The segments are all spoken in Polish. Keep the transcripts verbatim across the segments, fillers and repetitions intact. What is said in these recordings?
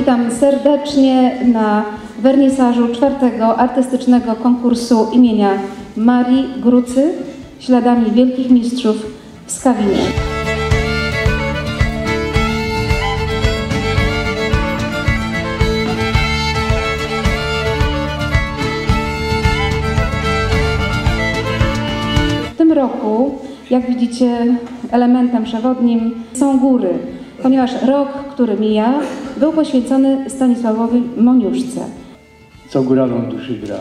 Witam serdecznie na wernisażu czwartego artystycznego konkursu imienia Marii Grucy śladami wielkich mistrzów w Skawinie. W tym roku, jak widzicie, elementem przewodnim są góry, ponieważ rok, który mija, był poświęcony Stanisławowi Moniuszce. Co góralom duszy gra?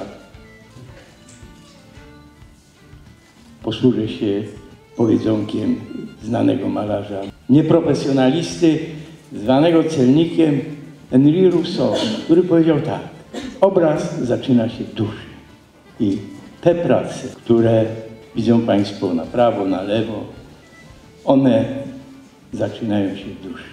Posłużę się powiedzonkiem znanego malarza, nieprofesjonalisty, zwanego celnikiem Henri Rousseau, który powiedział tak: obraz zaczyna się w duszy. I te prace, które widzą Państwo na prawo, na lewo, one zaczynają się w duszy.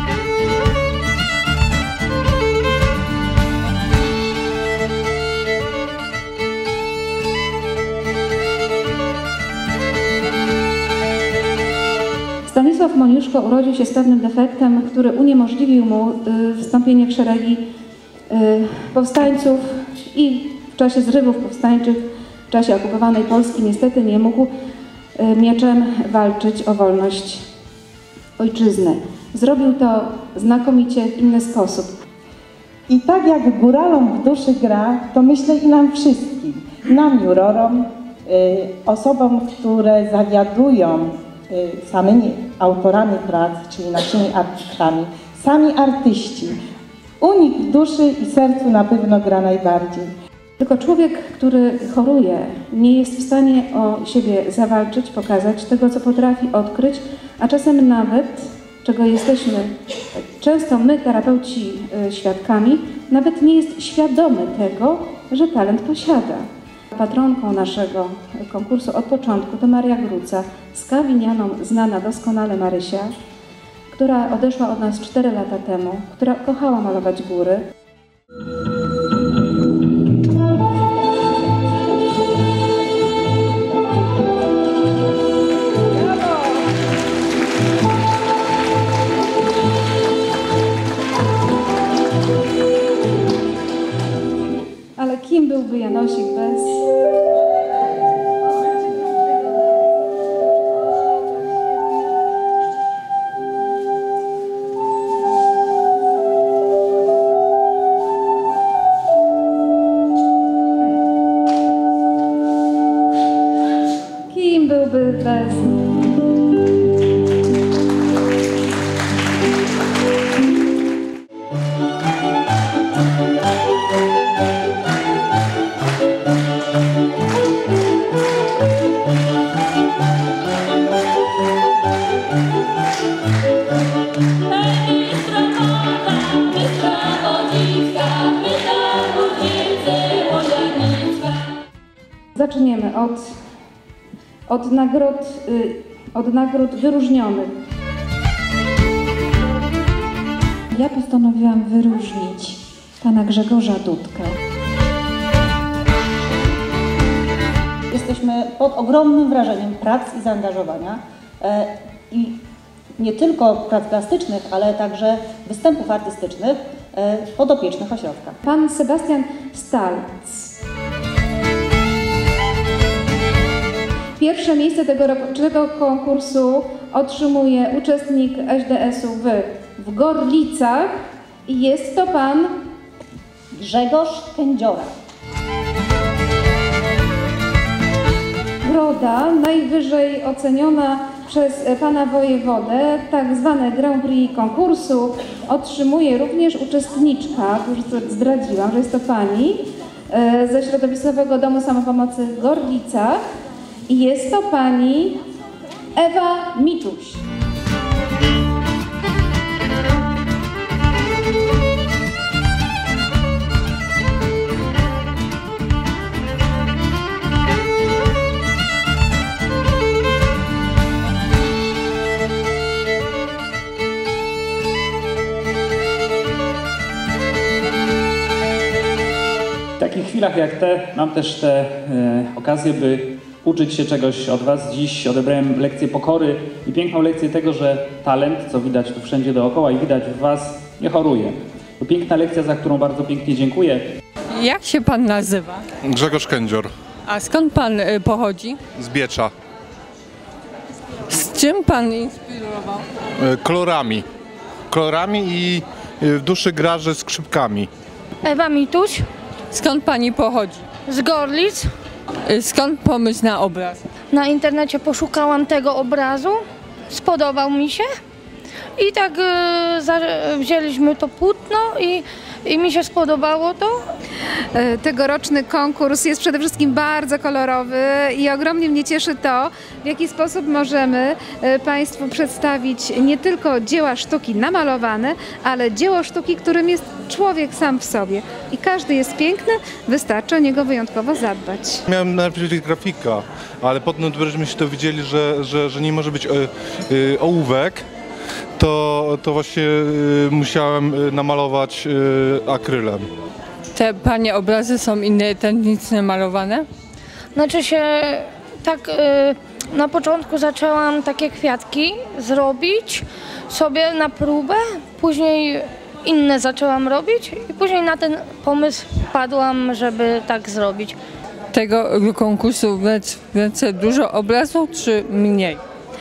Stanisław Moniuszko urodził się z pewnym defektem, który uniemożliwił mu y, wstąpienie w szeregi y, powstańców i w czasie zrywów powstańczych, w czasie okupowanej Polski niestety nie mógł y, mieczem walczyć o wolność ojczyzny. Zrobił to znakomicie w inny sposób. I tak jak góralom w duszy gra, to myślę i nam wszystkim, nam jurorom, y, osobom, które zawiadują y, samymi autorami prac, czyli naszymi artystami, sami artyści. U nich w duszy i sercu na pewno gra najbardziej. Tylko człowiek, który choruje, nie jest w stanie o siebie zawalczyć, pokazać tego, co potrafi odkryć, a czasem nawet, czego jesteśmy często my, terapeuci, świadkami, nawet nie jest świadomy tego, że talent posiada. Patronką naszego konkursu od początku to Maria Gruca, skawinianom znana doskonale Marysia, która odeszła od nas cztery lata temu, która kochała malować góry. Ale kim byłby Janosik bez... Kim byłby bez... Zaczniemy od, od, nagród, od nagród wyróżnionych. Ja postanowiłam wyróżnić pana Grzegorza Dudkę. Jesteśmy pod ogromnym wrażeniem prac i zaangażowania e, i nie tylko prac plastycznych, ale także występów artystycznych e, podopiecznych ośrodka. Pan Sebastian Stalc. Pierwsze miejsce tegorocznego konkursu otrzymuje uczestnik S D S-u w, w Gorlicach i jest to pan Grzegorz Kędziora. Groda, najwyżej oceniona przez pana wojewodę, tak zwane Grand Prix konkursu, otrzymuje również uczestniczka, już zdradziłam, że jest to pani, ze Środowiskowego Domu Samopomocy w Gorlicach. I jest to pani Ewa Miczuś. W takich chwilach jak te mam też tę e, okazję, by uczyć się czegoś od Was. Dziś odebrałem lekcję pokory i piękną lekcję tego, że talent, co widać tu wszędzie dookoła i widać w Was, nie choruje. To piękna lekcja, za którą bardzo pięknie dziękuję. Jak się pan nazywa? Grzegorz Kędzior A skąd pan y, pochodzi? z Biecza. Z czym pan inspirował? E, Kolorami. Kolorami i e, w duszy gra, że skrzypkami. Ewa Mituś Skąd pani pochodzi? z Gorlic. Y, Skąd pomysł na obraz? Na internecie poszukałam tego obrazu, spodobał mi się i tak e, za, wzięliśmy to płótno i, i mi się spodobało to. E, Tegoroczny konkurs jest przede wszystkim bardzo kolorowy i ogromnie mnie cieszy to, w jaki sposób możemy e, Państwu przedstawić nie tylko dzieła sztuki namalowane, ale dzieło sztuki, którym jest człowiek sam w sobie. I każdy jest piękny, wystarczy o niego wyjątkowo zadbać. Miałem najpierw grafika, ale potem dopiero się dowiedzieli, że, że, że nie może być e, e, ołówek. To, to właśnie e, musiałem e, namalować e, akrylem. Te panie obrazy są identyczne malowane? Znaczy się tak e, na początku zaczęłam takie kwiatki zrobić sobie na próbę, później inne zaczęłam robić i później na ten pomysł wpadłam, żeby tak zrobić. Tego konkursu więcej dużo obrazów czy mniej?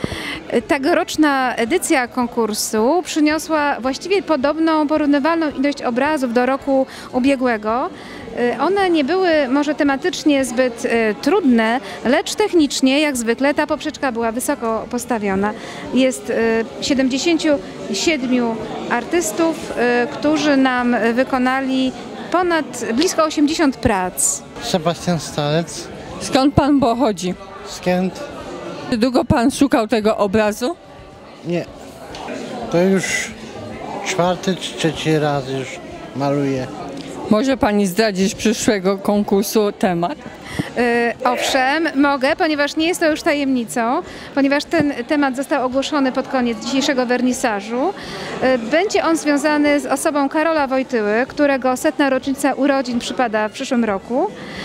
Tegoroczna edycja konkursu przyniosła właściwie podobną, porównywalną ilość obrazów do roku ubiegłego. One nie były może tematycznie zbyt e, trudne, lecz technicznie, jak zwykle, ta poprzeczka była wysoko postawiona. Jest e, siedemdziesięciu siedmiu artystów, e, którzy nam wykonali ponad blisko osiemdziesiąt prac. Sebastian Stalec. Skąd pan pochodzi? Z Kęt? Czy długo pan szukał tego obrazu? Nie. To już czwarty czy trzeci raz już maluję. Może pani zdradzić przyszłego konkursu temat? E, Owszem, mogę, ponieważ nie jest to już tajemnicą, ponieważ ten temat został ogłoszony pod koniec dzisiejszego wernisażu. E, Będzie on związany z osobą Karola Wojtyły, którego setna rocznica urodzin przypada w przyszłym roku.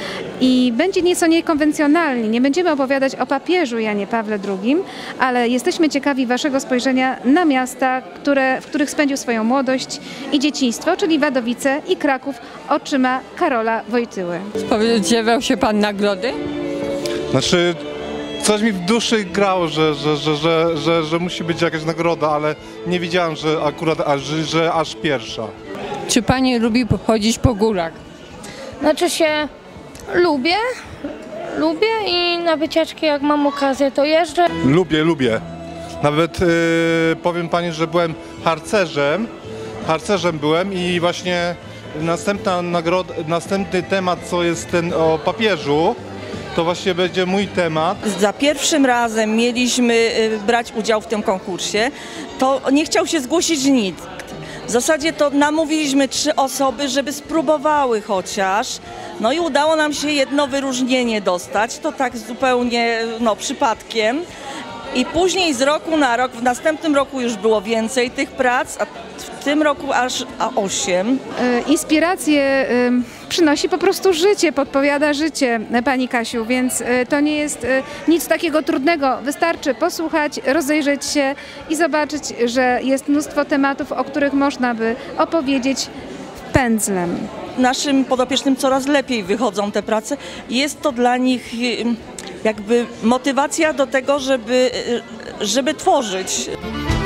I będzie nieco niekonwencjonalnie. Nie będziemy opowiadać o papieżu Janie Pawle drugim, ale jesteśmy ciekawi waszego spojrzenia na miasta, które, w których spędził swoją młodość i dzieciństwo, czyli Wadowice i Kraków oczyma Karola Wojtyły. Spodziewał się pan nagrody? Znaczy, coś mi w duszy grało, że, że, że, że, że, że musi być jakaś nagroda, ale nie wiedziałem, że akurat aż, że aż pierwsza. Czy pani lubi chodzić po górach? Znaczy się lubię, lubię i na wycieczki jak mam okazję to jeżdżę. Lubię, lubię. Nawet yy, powiem pani, że byłem harcerzem, harcerzem byłem i właśnie następna nagroda, następny temat, co jest ten o papieżu, to właśnie będzie mój temat. Za pierwszym razem mieliśmy y, brać udział w tym konkursie, to nie chciał się zgłosić nikt. W zasadzie to namówiliśmy trzy osoby, żeby spróbowały chociaż. No i udało nam się jedno wyróżnienie dostać, to tak zupełnie no, przypadkiem. I później z roku na rok, w następnym roku już było więcej tych prac, a w tym roku aż a osiem. E, Inspirację e, przynosi po prostu życie, podpowiada życie, e, pani Kasiu, więc e, to nie jest e, nic takiego trudnego. Wystarczy posłuchać, rozejrzeć się i zobaczyć, że jest mnóstwo tematów, o których można by opowiedzieć pędzlem. Naszym podopiecznym coraz lepiej wychodzą te prace. Jest to dla nich y, jakby motywacja do tego, żeby, y, żeby tworzyć.